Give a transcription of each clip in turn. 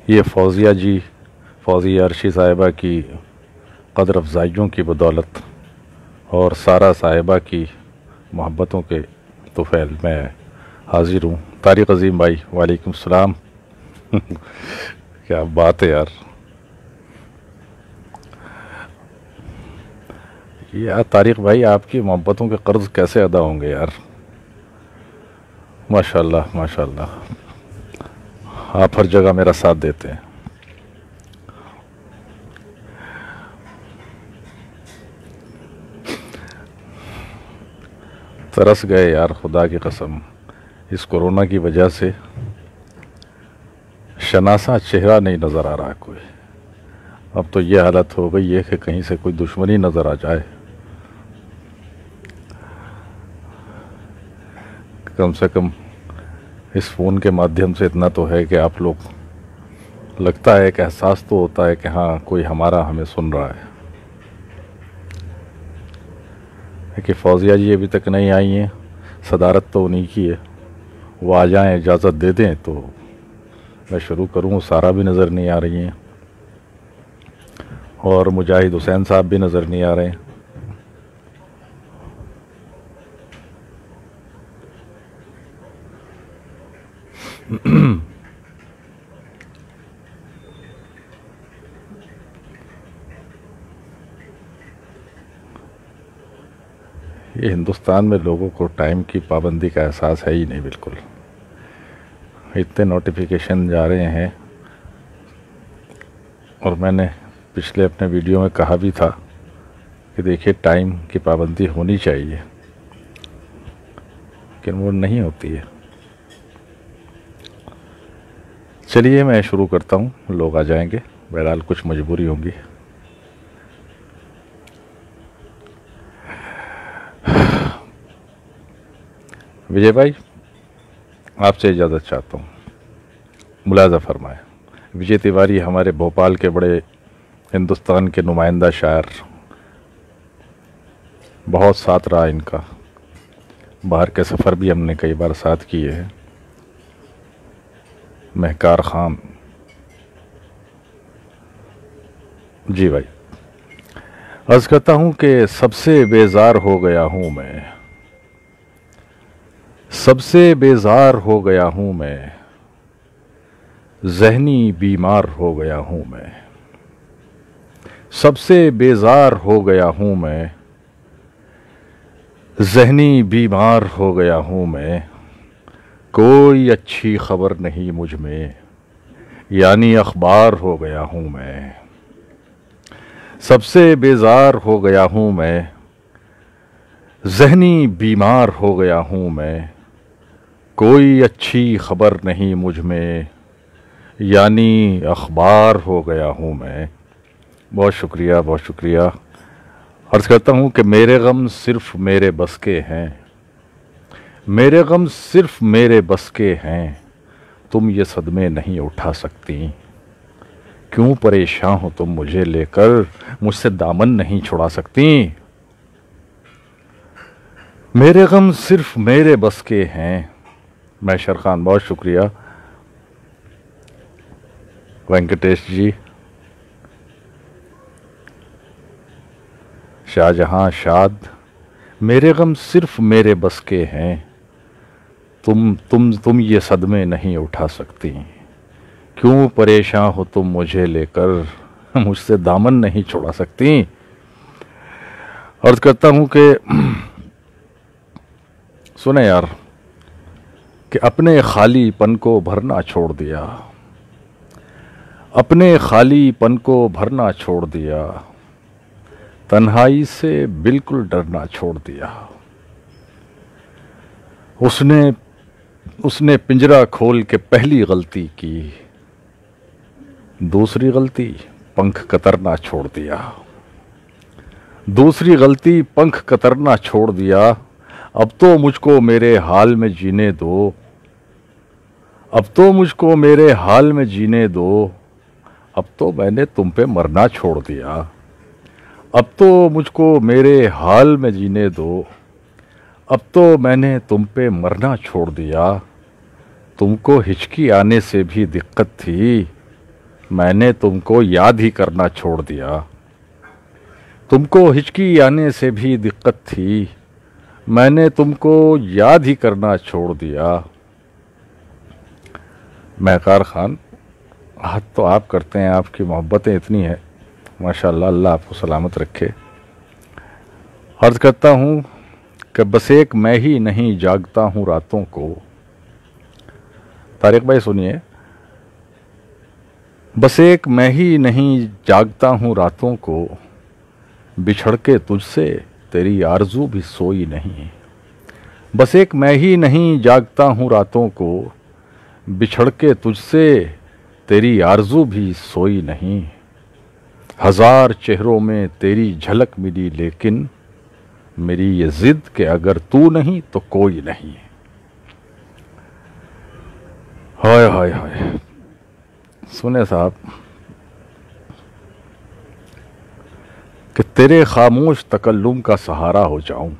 ये फौजिया जी, फौजिया अर्शी साहिबा की कदर अफजाइयों की बदौलत और सारा साहिबा की मोहब्बतों के तुफैल मैं हाजिर हूँ। तारिक अज़ीम भाई, वालेकुम सलाम। क्या बात है यार। यार तारिक भाई, आपकी मोहब्बतों के कर्ज कैसे अदा होंगे यार। माशाल्लाह माशाल्लाह, आप हर जगह मेरा साथ देते हैं। तरस गए यार, खुदा की कसम। इस कोरोना की वजह से शनासा चेहरा नहीं नज़र आ रहा कोई। अब तो ये हालत हो गई है कि कहीं से कोई दुश्मनी नज़र आ जाए, कम से कम इस फ़ोन के माध्यम से इतना तो है कि आप लोग, लगता है कि एहसास तो होता है कि हाँ कोई हमारा हमें सुन रहा है। कि फौजिया जी अभी तक नहीं आई हैं, सदारत तो उन्हीं की है। वो आ जाएं, इजाज़त दे दें तो मैं शुरू करूँ। सारा भी नज़र नहीं आ रही हैं और मुजाहिद हुसैन साहब भी नज़र नहीं आ रहे हैं। ये हिंदुस्तान में लोगों को टाइम की पाबंदी का एहसास है ही नहीं बिल्कुल। इतने नोटिफिकेशन जा रहे हैं, और मैंने पिछले अपने वीडियो में कहा भी था कि देखिए टाइम की पाबंदी होनी चाहिए, लेकिन वो नहीं होती है। चलिए मैं शुरू करता हूँ, लोग आ जाएंगे, बहरहाल कुछ मजबूरी होंगी। विजय भाई, आपसे इजाज़त चाहता हूँ, मुलाज़ा फरमाएं। विजय तिवारी हमारे भोपाल के बड़े हिंदुस्तान के नुमाइंदा शायर, बहुत साथ रहा इनका। बाहर के सफ़र भी हमने कई बार साथ किए हैं। महकार खान जी भाई, अर्ज़ करता हूँ कि सबसे बेजार हो गया हूँ मैं, सबसे बेजार हो गया हूँ मैं, ज़हनी बीमार हो गया हूँ मैं। सबसे बेजार हो गया हूँ मैं, ज़हनी बीमार हो गया हूँ मैं। कोई अच्छी खबर नहीं मुझ में, यानी अखबार हो गया हूँ मैं। सबसे बेजार हो गया हूँ मैं, ज़हनी बीमार हो गया हूँ मैं। कोई अच्छी खबर नहीं मुझ में, यानी अखबार हो गया हूँ मैं। बहुत शुक्रिया, बहुत शुक्रिया। अर्ज़ करता हूँ कि मेरे गम सिर्फ़ मेरे बस के हैं, मेरे गम सिर्फ़ मेरे बस के हैं। तुम ये सदमे नहीं उठा सकती, क्यों परेशान हो तुम मुझे लेकर, मुझसे दामन नहीं छुड़ा सकती। मेरे गम सिर्फ़ मेरे बस के हैं। मैशर खान, बहुत शुक्रिया। वेंकटेश जी, शाहजहां शाद, मेरे गम सिर्फ मेरे बस के हैं। तुम ये सदमे नहीं उठा सकती, क्यों परेशान हो तुम मुझे लेकर, मुझसे दामन नहीं छुड़ा सकती। अर्ज करता हूं कि सुने यार, कि अपने खालीपन को भरना छोड़ दिया, अपने खालीपन को भरना छोड़ दिया, तन्हाई से बिल्कुल डरना छोड़ दिया। उसने पिंजरा खोल के पहली गलती की, दूसरी गलती पंख कतरना छोड़ दिया, दूसरी गलती पंख कतरना छोड़ दिया। अब तो मुझको मेरे हाल में जीने दो, अब तो मुझको मेरे हाल में जीने दो। अब तो मैंने तुम पे मरना छोड़ दिया, अब तो मुझको मेरे हाल में जीने दो। अब तो मैंने तुम पे मरना छोड़ दिया। तुमको हिचकी आने से भी दिक्कत थी, मैंने तुमको याद ही करना छोड़ दिया। तुमको हिचकी आने से भी दिक्कत थी, मैंने तुमको याद ही करना छोड़ दिया। महकार खान, हाथ तो आप करते हैं, आपकी मोहब्बतें इतनी हैं माशाअल्लाह, अल्लाह आपको सलामत रखे। अर्ज करता हूँ कि बस एक मैं ही नहीं जागता हूँ रातों को। तारिक भाई सुनिए, बस एक मैं ही नहीं जागता हूँ रातों को, बिछड़ के तुझसे तेरी आरज़ू भी सोई नहीं। बस एक मैं ही नहीं जागता हूँ रातों को, बिछड़ के तुझसे तेरी आरज़ू भी सोई नहीं। हजार चेहरों में तेरी झलक मिली, लेकिन मेरी ये जिद कि अगर तू नहीं तो कोई नहीं। हाय हाय हाय। सुने साहब कि तेरे खामोश तकल्लुम का सहारा हो जाऊं।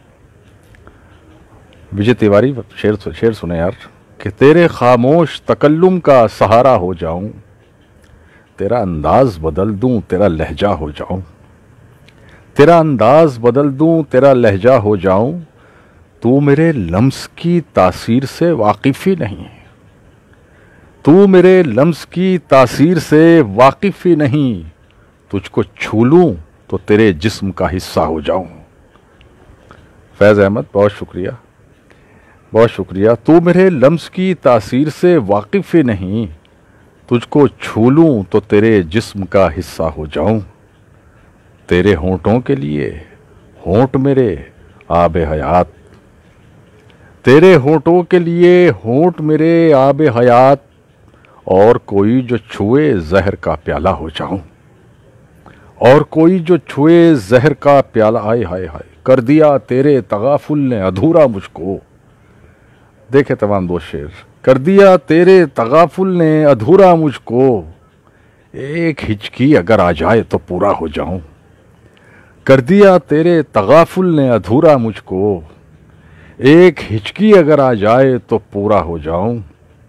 विजय तिवारी शेर सुने यार, कि तेरे खामोश तकल्लुम का सहारा हो जाऊं, तेरा अंदाज बदल दूं, तेरा लहजा हो जाऊं। तेरा अंदाज बदल दूं, तेरा लहजा हो जाऊं। तू मेरे लम्स की तासीर से वाकिफ ही नहीं, तू मेरे लम्स की तासीर से वाकिफ ही नहीं। तुझको छू लूं तो तेरे जिस्म का हिस्सा हो जाऊं। फैज़ अहमद, बहुत शुक्रिया, बहुत शुक्रिया। तू मेरे लम्स की तासीर से वाकिफ ही नहीं, तुझको छू लूं तो तेरे जिस्म का हिस्सा हो जाऊं। तेरे होंठों के लिए होंठ मेरे आबे हयात, तेरे होंठों के लिए होंठ मेरे आबे हयात। और कोई जो छुए जहर का प्याला हो जाऊं, और कोई जो छुए जहर का प्याला। हाय हाय हाय, कर दिया तेरे तगाफुल ने अधूरा मुझको। देखे तमाम दो शेर। कर दिया तेरे तगाफुल ने अधूरा मुझको, एक हिचकी अगर आ जाए तो पूरा हो जाऊं। कर दिया तेरे तगाफुल ने अधूरा मुझको, एक हिचकी अगर आ जाए तो पूरा हो जाऊं।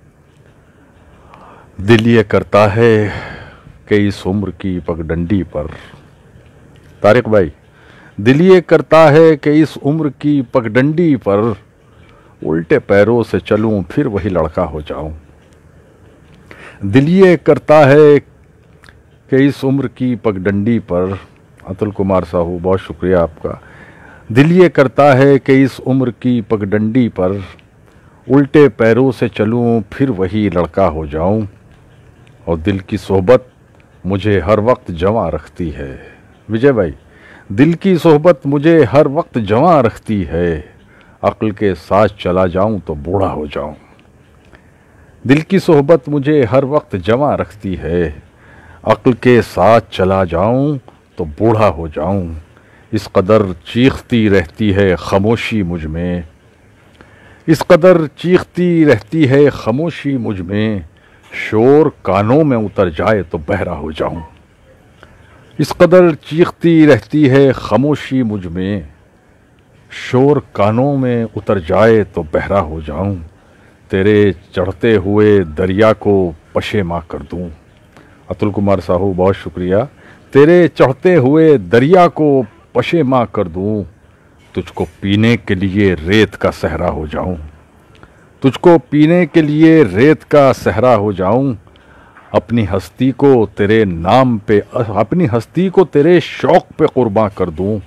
दिल ये करता है कि इस उम्र की पगडंडी पर, तारिक भाई, दिल ये करता है कि इस उम्र की पगडंडी पर उल्टे पैरों से चलूं फिर वही लड़का हो जाऊं। दिल ये करता है कि इस उम्र की पगडंडी पर, अतुल कुमार साहू बहुत शुक्रिया आपका। दिल ये करता है कि इस उम्र की पगडंडी पर उल्टे पैरों से चलूं फिर वही लड़का हो जाऊं। और दिल की सोहबत मुझे हर वक्त जवां रखती है। विजय भाई, दिल की सोहबत मुझे हर वक्त जवां रखती है, अक्ल के साथ चला जाऊं तो बूढ़ा हो जाऊं। दिल की सोहबत मुझे हर वक्त जवां रखती है, अक्ल के साथ चला जाऊं तो बूढ़ा हो जाऊं। इस कदर चीखती रहती है खामोशी मुझ में, इस कदर चीखती रहती है खामोशी मुझ में, शोर कानों में उतर जाए तो बहरा हो जाऊं। इस कदर चीखती रहती है खामोशी मुझ में, शोर कानों में उतर जाए तो बहरा हो जाऊं। तेरे चढ़ते हुए दरिया को पशेमा कर दूं। अतुल कुमार साहू बहुत शुक्रिया। तेरे चढ़ते हुए दरिया को पशेमा कर दूं, तुझको पीने के लिए रेत का सहरा हो जाऊं। तुझको पीने के लिए रेत का सहरा हो जाऊं। अपनी हस्ती को तेरे नाम पे, अपनी हस्ती को तेरे शौक पे कुर्बान कर दूं।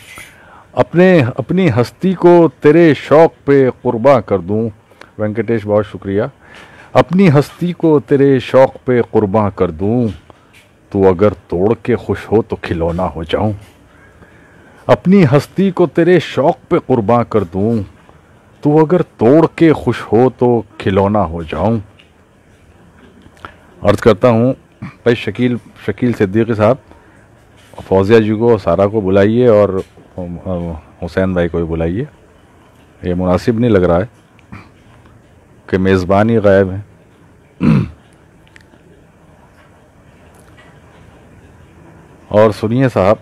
अपनी हस्ती को तेरे शौक पे कुर्बान कर दूं। वेंकटेश बहुत शुक्रिया। अपनी हस्ती को तेरे शौक पे कुर्बान कर दूं, तू अगर तोड़ के खुश हो तो खिलौना हो जाऊं। अपनी हस्ती को तेरे शौक पे कुर्बान कर दूं, तू अगर तोड़ के खुश हो तो खिलौना हो जाऊं। अर्ज करता हूँ भाई शकील सिद्दीकी साहब, फौजिया जी को, सारा को बुलाइए और हुसैन भाई को भी बुलाइए। ये मुनासिब नहीं लग रहा है कि मेज़बान ही गायब है। और सुनिए साहब,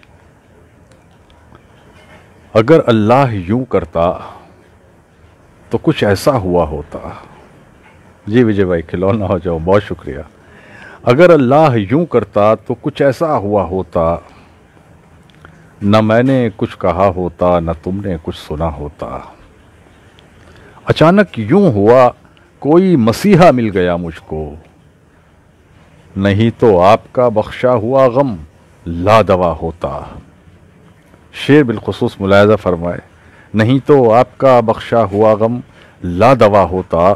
अगर अल्लाह यूं करता तो कुछ ऐसा हुआ होता। जी विजय भाई, खिलौना हो जाओ, बहुत शुक्रिया। अगर अल्लाह यूं करता तो कुछ ऐसा हुआ होता, न मैंने कुछ कहा होता न तुमने कुछ सुना होता। अचानक यूं हुआ कोई मसीहा मिल गया मुझको, नहीं तो आपका बख्शा हुआ गम लादवा होता। शेर बिलखुसूस मुलायजा फरमाए, नहीं तो आपका बख्शा हुआ गम लादवा होता।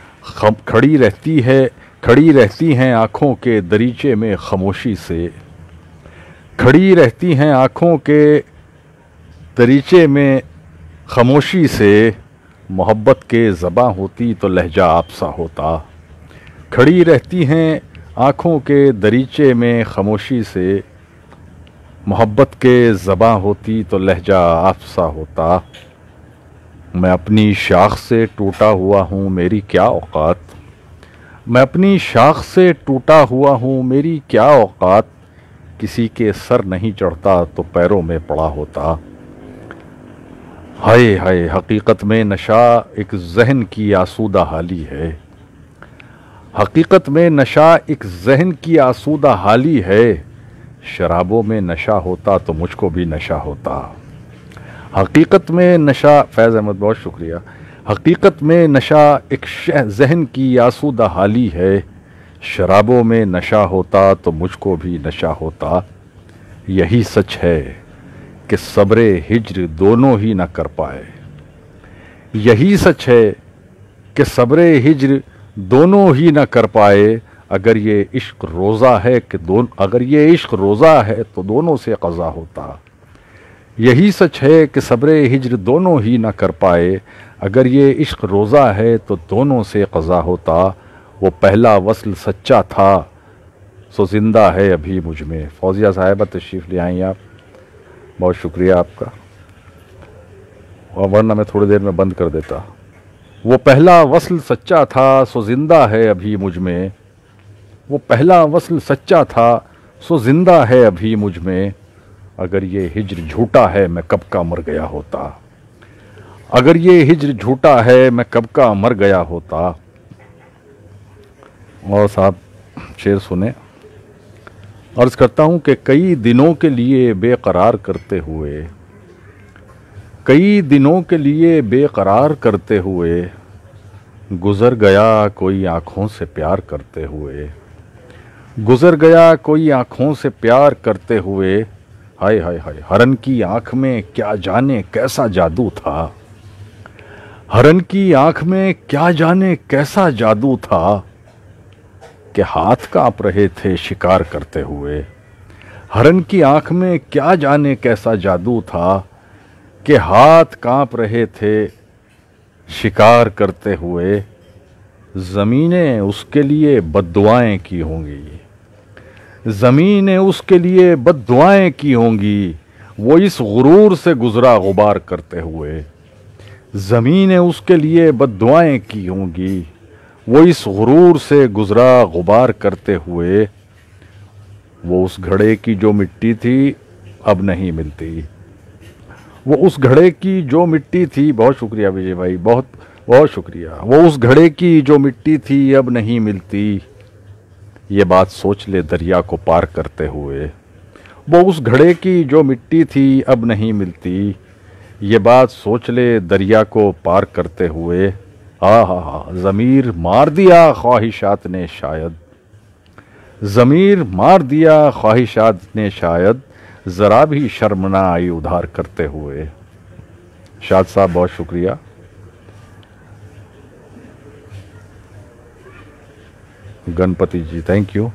खड़ी रहती हैं आँखों के दरीचे में खामोशी से, खड़ी रहती हैं आँखों के दरीचे में खामोशी से। मोहब्बत के ज़बां होती तो लहजा आपसा होता। खड़ी रहती हैं आँखों के दरीचे में खामोशी से, मोहब्बत के ज़बां होती तो लहजा आपसा होता। मैं अपनी शाख से टूटा हुआ हूँ मेरी क्या औकात, मैं अपनी शाख से टूटा हुआ हूँ मेरी क्या औकात। किसी के सर नहीं चढ़ता तो पैरों में पड़ा होता। हाय हाय हकीकत में नशा एक जहन की आसूदा हाली है, हकीकत में नशा एक जहन की आसूदा हाली है। शराबों में नशा होता तो मुझको भी नशा होता। हकीकत में नशा, फैज़ अहमद बहुत शुक्रिया। हकीकत में नशा एक जहन की आसूदा हाली है। शराबों में नशा होता तो मुझको भी नशा होता। यही सच है कि सब्र हिज्र दोनों ही न कर पाए, यही सच है कि सब्र हिज्र दोनों ही न कर पाए। अगर ये इश्क रोज़ा है कि अगर ये इश्क रोज़ा है तो दोनों से क़ज़ा होता। यही सच है कि सब्र हिज्र दोनों ही न कर पाए। अगर ये इश्क रोज़ा है तो दोनों से क़ज़ा होता। वो पहला वस्ल सच्चा था सो ज़िंदा है अभी मुझ में। फौजिया साहिबा तशरीफ़ ले आई आप, बहुत शुक्रिया आपका, और वरना मैं थोड़ी देर में बंद कर देता। वो पहला वस्ल सच्चा था सो ज़िंदा है अभी मुझ में, वो पहला वस्ल सच्चा था सो ज़िंदा है अभी मुझ में। अगर ये हिज्र झूठा है मैं कब का मर गया होता, अगर ये हिज्र झूठा है मैं कब का मर गया होता। और साहब शेर सुने। अर्ज़ करता हूँ कि कई दिनों के लिए बेकरार करते हुए, कई दिनों के लिए बेकरार करते हुए, गुज़र गया कोई आँखों से प्यार करते हुए, गुज़र गया कोई आँखों से प्यार करते हुए। हाय हाय हाय हरन की आँख में क्या जाने कैसा जादू था, हरन की आँख में क्या जाने कैसा जादू था कि हाथ काँप रहे थे शिकार करते हुए। हरन की आँख में क्या जाने कैसा जादू था कि हाथ काँप रहे थे शिकार करते हुए। ज़मीनें उसके लिए बद्दुआएं की होंगी, ज़मीनें उसके लिए बद्दुआएं की होंगी, वो इस गुरूर से गुज़रा गुबार करते हुए। ज़मीनें उसके लिए बद्दुआएं की होंगी, वो इस गुरूर से गुज़रा गुबार करते हुए। वो उस घड़े की जो मिट्टी थी अब नहीं मिलती, वो उस घड़े की जो मिट्टी थी, बहुत शुक्रिया विजय भाई, बहुत बहुत शुक्रिया। वो उस घड़े की जो मिट्टी थी अब नहीं मिलती, ये बात सोच ले दरिया को पार करते हुए। वो उस घड़े की जो मिट्टी थी अब नहीं मिलती, ये बात सोच ले दरिया को पार करते हुए। हा ज़मीर मार दिया ख्वाहिशात ने शायद, ज़मीर मार दिया ख्वाहिशात ने शायद, ज़रा भी शर्म ना आई उधार करते हुए। शाद साहब बहुत शुक्रिया। Ganpati ji thank you.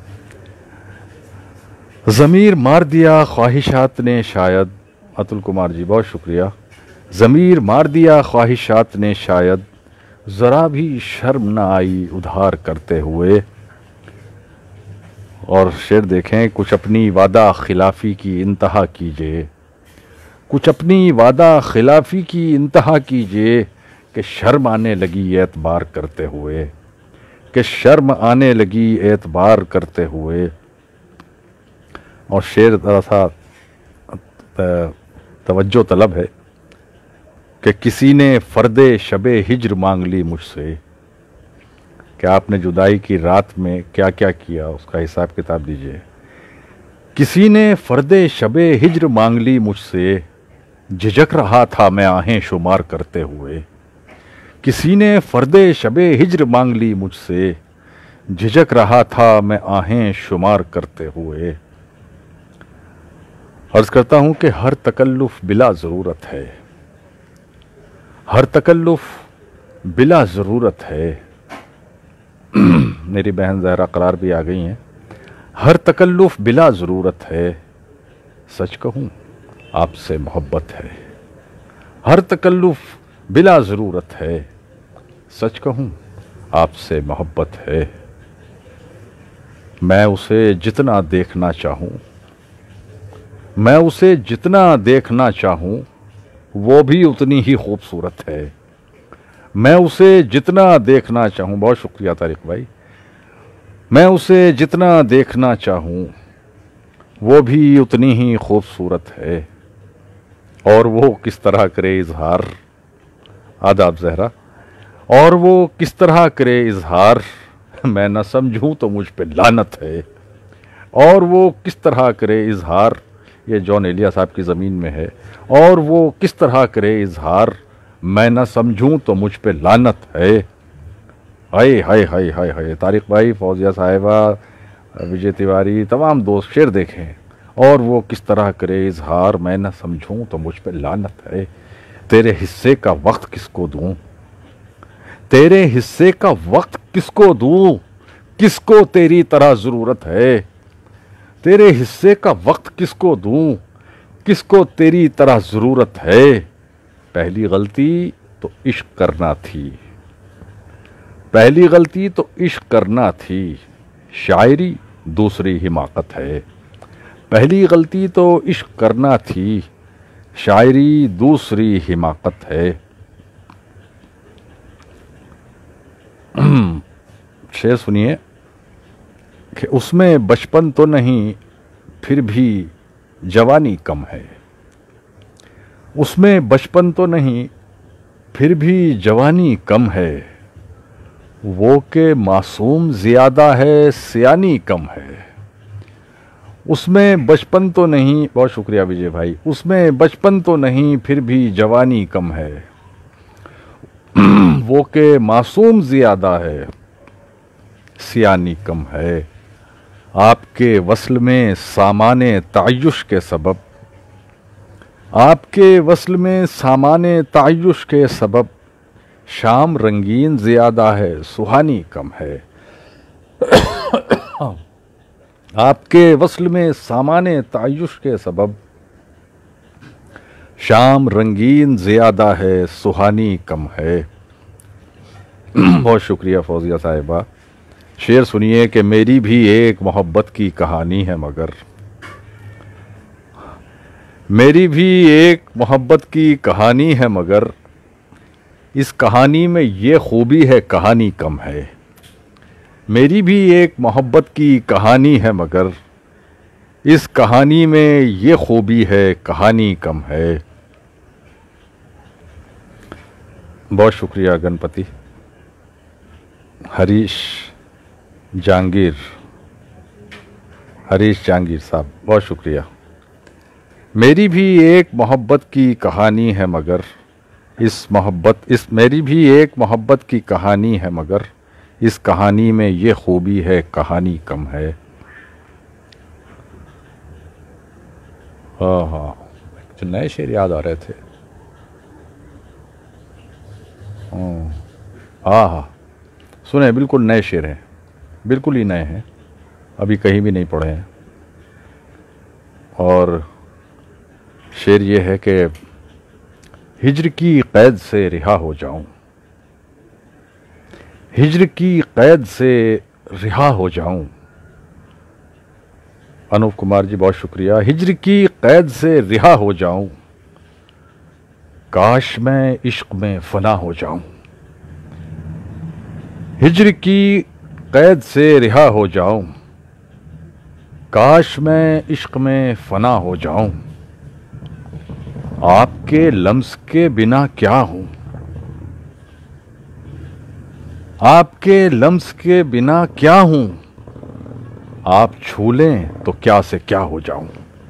ज़मीर मार दिया ख्वाहिशात ने शायद, अतुल कुमार जी बहुत शुक्रिया। ज़मीर मार दिया ख्वाहिशात ने शायद, ज़रा भी शर्म ना आई उधार करते हुए। और शेर देखें, कुछ अपनी वादा खिलाफ़ी की इंतहा कीजिए, कुछ अपनी वादा खिलाफ़ी की इंतहा कीजिए, कि शर्म आने लगी एतबार करते हुए, कि शर्म आने लगी एतबार करते हुए। और शेर ज़रा सा तवज्जो तलब है कि किसी ने फ़र्दे शबे हिज्र मांग ली मुझसे, कि आपने जुदाई की रात में क्या क्या किया, उसका हिसाब किताब दीजिए। किसी ने फर्दे शबे हिज्र मांग ली मुझसे, झिझक रहा था मैं आहें शुमार करते हुए। किसी ने फर्दे शबे हिज्र मांग ली मुझसे, झिझक रहा था मैं आहें शुमार करते हुए। अर्ज करता हूं कि हर तकल्लुफ बिला ज़रूरत है, हर तकल्लुफ बिला ज़रूरत है। मेरी बहन ज़हरा करार भी आ गई हैं। हर तकल्लुफ बिला ज़रूरत है, सच कहूं आपसे मोहब्बत है। हर तकल्लुफ बिला ज़रूरत है, सच कहूं आपसे मोहब्बत है। मैं उसे जितना देखना चाहूं, मैं उसे जितना देखना चाहूं, वो भी उतनी ही खूबसूरत है। मैं उसे जितना देखना चाहूं, बहुत शुक्रिया तारिक भाई। मैं उसे जितना देखना चाहूं, वो भी उतनी ही खूबसूरत है। और वो किस तरह करे इजहार, आदाब ज़हरा, और वो किस तरह करे इजहार, मैं न समझूं तो मुझ पे लानत है। और वो किस तरह करे इजहार, ये जॉन एलिया साहब की ज़मीन में है। और वो किस तरह करे इजहार, मैं न समझूं तो मुझ पे लानत है। हाय हाय हाय हाय हाय। तारिक भाई, फौजिया साहिबा, विजय तिवारी, तमाम दोस्त शेर देखें। और वो किस तरह करे इजहार, मैं न समझूं तो मुझ पे लानत है। तेरे हिस्से का वक्त किसको दूं, तेरे हिस्से का वक्त किसको दूं, किसको तेरी तरह ज़रूरत है। तेरे हिस्से का वक्त किसको दूं, किसको तेरी तरह ज़रूरत है। पहली गलती तो इश्क करना थी, पहली गलती तो इश्क करना थी, शायरी दूसरी हिमाकत है। पहली गलती तो इश्क करना थी, शायरी दूसरी हिमाकत है। शेर सुनिए कि उसमें बचपन तो नहीं फिर भी जवानी कम है। उसमें बचपन तो नहीं फिर भी जवानी कम है। वो के मासूम ज़्यादा है, सियानी कम है। उसमें बचपन तो नहीं, बहुत शुक्रिया विजय भाई, उसमें बचपन तो नहीं फिर भी जवानी कम है। वो के मासूम ज़्यादा है, सियानी कम है। आपके वस्ल में सामाने तायुश के सबब, आपके वस्ल में सामाने तायुश के सबब, शाम रंगीन ज़्यादा है, सुहानी कम है। आपके वस्ल में सामाने तायुश के सबब, शाम रंगीन ज़्यादा है, सुहानी कम है। बहुत शुक्रिया फौजिया साहिबा। शेर सुनिए कि मेरी भी एक मोहब्बत की कहानी है मगर, मेरी भी एक मोहब्बत की कहानी है मगर, इस कहानी में ये खूबी है कहानी कम है। मेरी भी एक मोहब्बत की कहानी है मगर, इस कहानी में ये खूबी है कहानी कम है। बहुत शुक्रिया गणपति। हरीश जहांगीर, हरीश जहांगीर साहब, बहुत शुक्रिया। मेरी भी एक मोहब्बत की कहानी है मगर, इस मेरी भी एक मोहब्बत की कहानी है मगर, इस कहानी में ये खूबी है कहानी कम है। हाँ हाँ, जो नए शेर याद आ रहे थे। हाँ हाँ, सुने, बिल्कुल नए शेर हैं, बिल्कुल ही नए हैं, अभी कहीं भी नहीं पढ़े हैं। और शेर ये है कि हिज्र की कैद से रिहा हो जाऊं, हिज्र की कैद से रिहा हो जाऊं। अनूप कुमार जी, बहुत शुक्रिया। हिज्र की कैद से रिहा हो जाऊं, काश मैं इश्क में फना हो जाऊं। हिज्र की कैद से रिहा हो जाऊं, काश मैं इश्क में फना हो जाऊं। आपके लम्स के बिना क्या हूं, आपके लम्स के बिना क्या हूं, आप छू लें तो क्या से क्या हो जाऊं।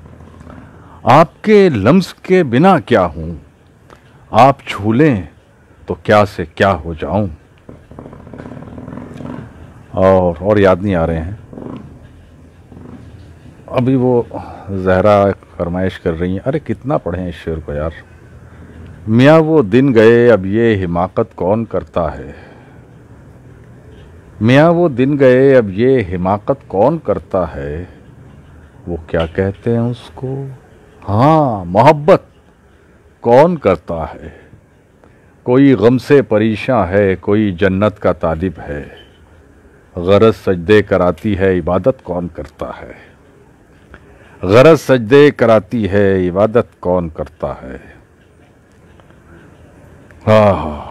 आपके लम्स के बिना क्या हूं, आप छू लें तो क्या से क्या हो जाऊं। और याद नहीं आ रहे हैं। अभी वो जहरा फरमाइश कर रही हैं, अरे कितना पढ़ें इस शेर को यार। मियाँ वो दिन गए अब ये हिमाकत कौन करता है, मियाँ वो दिन गए अब ये हिमाकत कौन करता है। वो क्या कहते हैं उसको, हाँ मोहब्बत कौन करता है। कोई गम से परेशान है, कोई जन्नत का तालिब है, गरज सजदे कराती है इबादत कौन करता है। गरज सजदे कराती है इबादत कौन करता है। हाँ,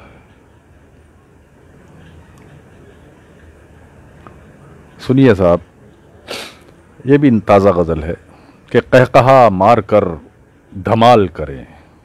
सुनिए साहब, ये भी ताज़ा गज़ल है कि कहकहा मार कर धमाल करें,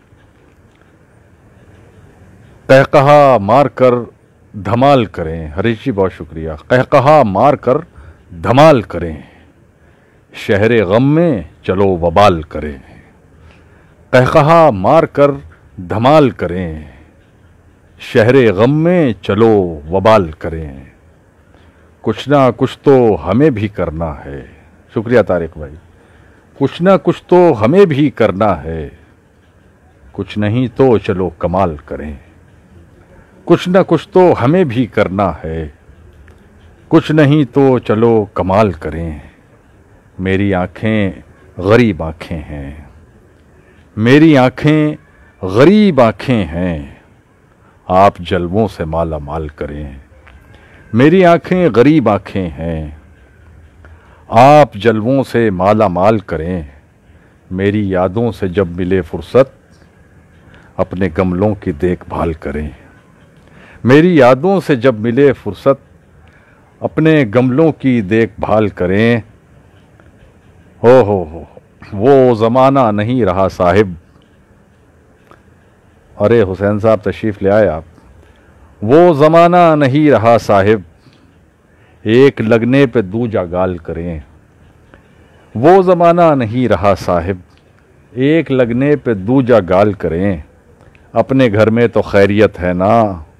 कहकहा मार कर धमाल करें। हरीश जी बहुत शुक्रिया। कहकहा मार कर धमाल करें, शहरे गम में चलो वबाल करें। कहकहा मार कर धमाल करें, शहरे गम में चलो वबाल करें। कुछ ना कुछ तो हमें भी करना है। शुक्रिया तारिक भाई। कुछ ना कुछ तो हमें भी करना है, कुछ नहीं तो चलो कमाल करें। कुछ ना कुछ तो हमें भी करना है, कुछ नहीं तो चलो कमाल करें। मेरी आँखें गरीब आँखें हैं, मेरी आँखें गरीब आँखें हैं, आप जलवों से माला माल करें। मेरी आँखें गरीब आँखें हैं, आप जलवों से माला माल करें। मेरी यादों से जब मिले फुर्सत, अपने गमलों की देखभाल करें। मेरी यादों से जब मिले फुर्सत, अपने गमलों की देखभाल करें। हो वो ज़माना नहीं रहा साहिब। अरे हुसैन साहब तशरीफ़ ले आए आप। वो ज़माना नहीं रहा साहिब, एक लगने पे दूजा गाल करें। वो ज़माना नहीं रहा साहिब, एक लगने पे दूजा गाल करें। अपने घर में तो खैरियत है ना,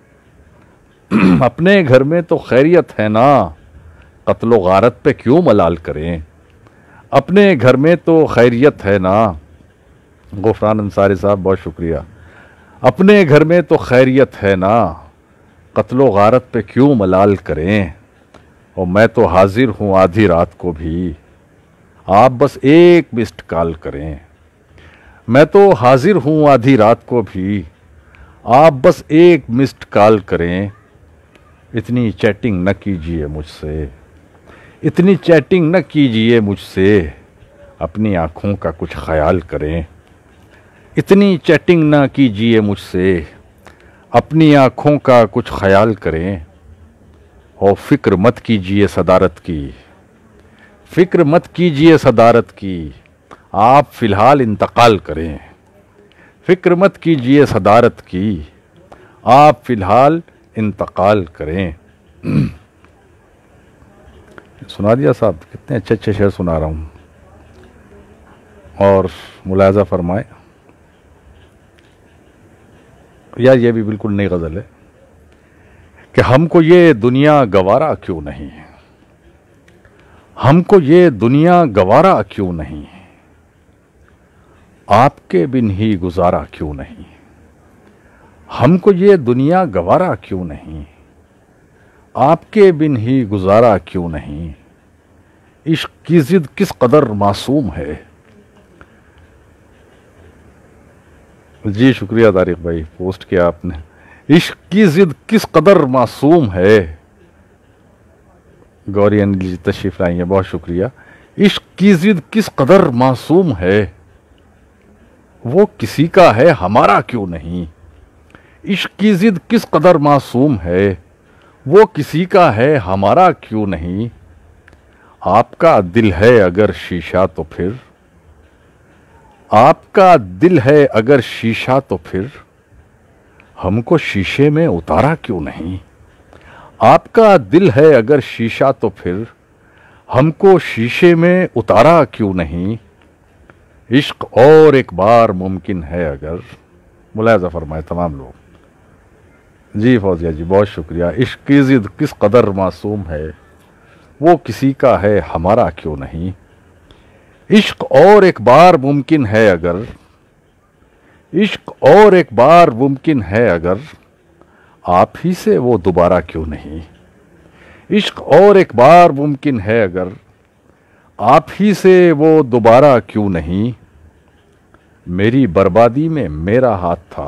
अपने घर में तो खैरियत है ना, कत्लो गारत पे क्यों मलाल करें। अपने घर में तो खैरियत है ना। गुफरान अंसारी साहब बहुत शुक्रिया। अपने घर में तो खैरियत है ना, कत्लो गारत पे क्यों मलाल करें। और मैं तो हाजिर हूँ आधी रात को भी, आप बस एक मिस्ड कॉल करें। मैं तो हाजिर हूँ आधी रात को भी, आप बस एक मिस्ड कॉल करें। इतनी चैटिंग न कीजिए मुझसे, इतनी चैटिंग न कीजिए मुझसे, अपनी आँखों का कुछ ख्याल करें। इतनी चैटिंग न कीजिए मुझसे, अपनी आँखों का कुछ ख्याल करें। और फ़िक्र मत कीजिए सदारत की, फ़िक्र मत कीजिए सदारत की, आप फ़िलहाल इंतकाल करें। फ़िक्र मत कीजिए सदारत की, आप फ़िलहाल इंतकाल करें। सुना दिया साहब, कितने अच्छे अच्छे शेर सुना रहा हूँ। और मुलाज़ा फरमाए यार, ये भी बिल्कुल नई गज़ल है कि हमको ये दुनिया गवारा क्यों नहीं, हमको ये दुनिया गवारा क्यों नहीं, आपके बिन ही गुजारा क्यों नहीं। हमको ये दुनिया गवारा क्यों नहीं, आपके बिन ही गुजारा क्यों नहीं। इश्क की जिद किस कदर मासूम है। जी शुक्रिया तारिक भाई, पोस्ट किया आपने। इश्क की जिद किस कदर मासूम है। गौरी अनिल जी तशरीफ लाई हैं, बहुत शुक्रिया। इश्क की जिद किस कदर मासूम है, वो किसी का है हमारा क्यों नहीं। इश्क की जिद किस कदर मासूम है, वो किसी का है हमारा क्यों नहीं। आपका दिल है अगर शीशा तो फिर, आपका दिल है अगर शीशा तो फिर, हमको शीशे में उतारा क्यों नहीं। आपका दिल है अगर शीशा तो फिर हमको शीशे में उतारा क्यों नहीं। इश्क और एक बार मुमकिन है अगर। मुलायजा फरमाए तमाम लोग। जी फौजिया जी बहुत शुक्रिया। इश्क की जिद किस कदर मासूम है, वो किसी का है हमारा क्यों नहीं। इश्क और एक बार मुमकिन है अगर, इश्क और एक बार मुमकिन है अगर, आप ही से वो दोबारा क्यों नहीं। इश्क और एक बार मुमकिन है अगर, आप ही से वो दोबारा क्यों नहीं। मेरी बर्बादी में मेरा हाथ था,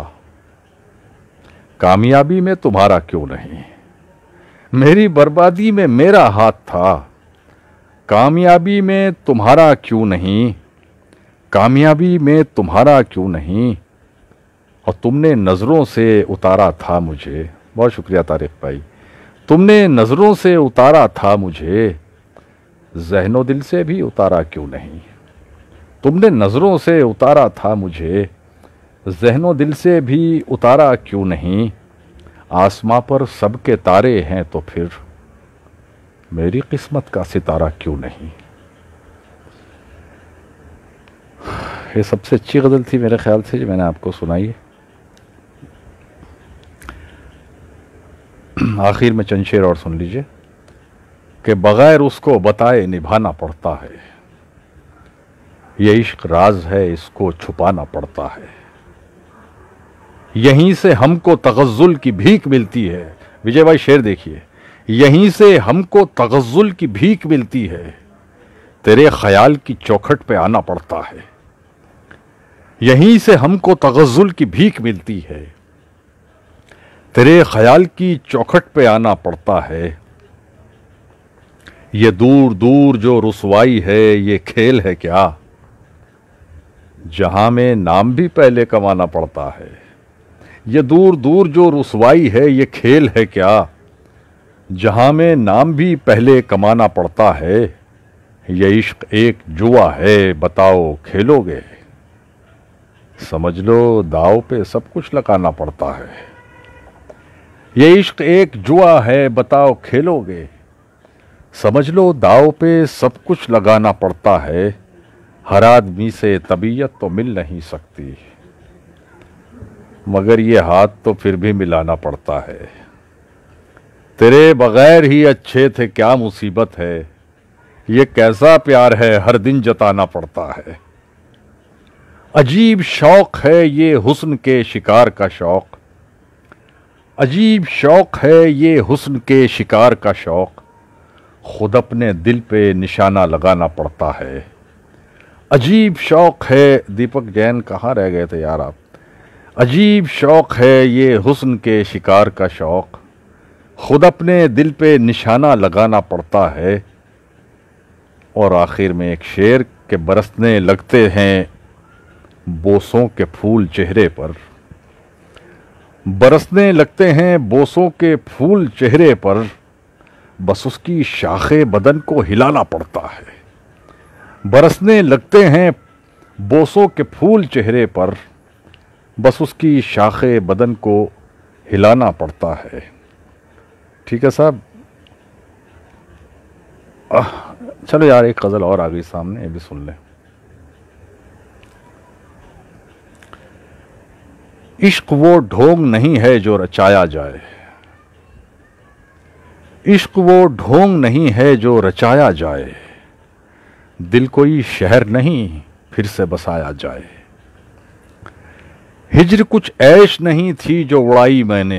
कामयाबी में तुम्हारा क्यों नहीं। मेरी बर्बादी में मेरा हाथ था, कामयाबी में तुम्हारा क्यों नहीं। कामयाबी में तुम्हारा क्यों नहीं। और तुमने नज़रों से उतारा था मुझे। बहुत शुक्रिया तारिक भाई। तुमने नज़रों से उतारा था मुझे, ज़हनो दिल से भी उतारा क्यों नहीं। तुमने नज़रों से उतारा था मुझे, ज़हनो दिल से भी उतारा क्यों नहीं। आसमां पर सबके तारे हैं तो फिर मेरी किस्मत का सितारा क्यों नहीं। ये सबसे अच्छी गज़ल थी मेरे ख्याल से जो मैंने आपको सुनाई है। आखिर में चंद शेर और सुन लीजिए कि बगैर उसको बताए निभाना पड़ता है, ये इश्क राज है इसको छुपाना पड़ता है। यहीं से हमको तगज़्ज़ुल की भीख मिलती है। विजय भाई शेर देखिए। यहीं से हमको तगज़्ज़ुल की भीख मिलती है, तेरे ख्याल की चौखट पे आना पड़ता है। यहीं से हमको तगज़्ज़ुल की भीख मिलती है, तेरे ख्याल की चौखट पे आना पड़ता है। ये दूर दूर जो रुसवाई है ये खेल है क्या, जहां में नाम भी पहले कमाना पड़ता है। ये दूर दूर जो रुसवाई है ये खेल है क्या, जहां में नाम भी पहले कमाना पड़ता है। ये इश्क एक जुआ है बताओ खेलोगे, समझ लो दाव पे सब कुछ लगाना पड़ता है। ये इश्क एक जुआ है बताओ खेलोगे, समझ लो दाव पे सब कुछ लगाना पड़ता है। हर आदमी से तबीयत तो मिल नहीं सकती, मगर ये हाथ तो फिर भी मिलाना पड़ता है। तेरे बगैर ही अच्छे थे क्या मुसीबत है, ये कैसा प्यार है हर दिन जताना पड़ता है। अजीब शौक है ये हुस्न के शिकार का शौक, अजीब शौक है ये हुस्न के शिकार का शौक, खुद अपने दिल पे निशाना लगाना पड़ता है। अजीब शौक है, दीपक जैन कहाँ रह गए थे यार आप। अजीब शौक है ये हुस्न के शिकार का शौक, खुद अपने दिल पे निशाना लगाना पड़ता है। और आखिर में एक शेर के बरसने लगते हैं बोसों के फूल चेहरे पर, बरसने लगते हैं बोसों के फूल चेहरे पर, बस उसकी शाखे बदन को हिलाना पड़ता है। बरसने लगते हैं बोसों के फूल चेहरे पर, बस उसकी शाखे बदन को हिलाना पड़ता है। ठीक है साहब। चलो यार एक गज़ल और आ गई सामने, ये भी सुन लें। इश्क वो ढोंग नहीं है जो रचाया जाए, इश्क वो ढोंग नहीं है जो रचाया जाए, दिल कोई शहर नहीं फिर से बसाया जाए। हिज्र कुछ ऐश नहीं थी जो उड़ाई मैंने,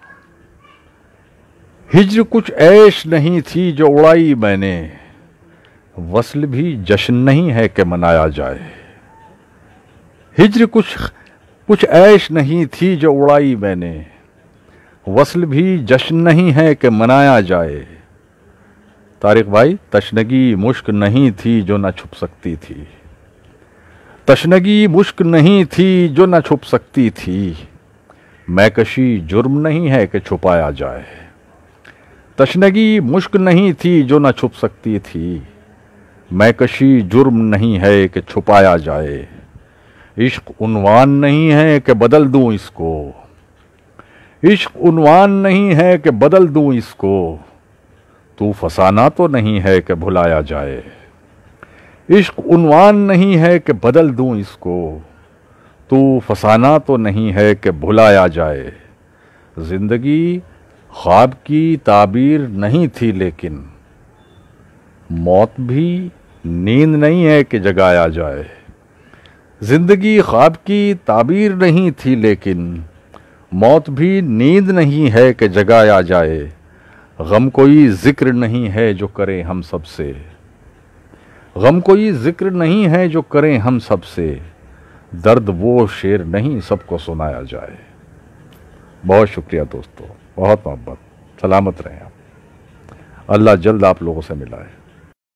हिज्र कुछ ऐश नहीं थी जो उड़ाई मैंने, वस्ल भी जश्न नहीं है कि मनाया जाए। हिज्र कुछ ऐश नहीं थी जो उड़ाई मैंने, वस्ल भी जश्न नहीं है कि मनाया जाए। तारिक भाई तशनगी मुश्क नहीं थी जो न छुप सकती थी, तशनगी मुश्क नहीं थी जो न छुप सकती थी, मैकशी जुर्म नहीं है कि छुपाया जाए। तशनगी मुश्क नहीं थी जो न छुप सकती थी, मैकशी जुर्म नहीं है कि छुपाया जाए। इश्क उन्वान नहीं है कि बदल दूं इसको, इश्क उन्वान नहीं है कि बदल दूं इसको, तू फसाना तो नहीं है कि भुलाया जाए। इश्क उन्वान नहीं है कि बदल दूं इसको, तू फसाना तो नहीं है कि भुलाया जाए। जिंदगी ख्वाब की ताबीर नहीं थी लेकिन मौत भी नींद नहीं है कि जगाया जाए। जिंदगी ख्वाब की ताबीर नहीं थी लेकिन मौत भी नींद नहीं है कि जगाया जाए। गम कोई जिक्र नहीं है जो करें हम सबसे, गम कोई जिक्र नहीं है जो करें हम सबसे। दर्द वो शेर नहीं सबको सुनाया जाए। बहुत शुक्रिया दोस्तों, बहुत मोहब्बत। सलामत रहें आप। अल्लाह जल्द आप लोगों से मिलाए।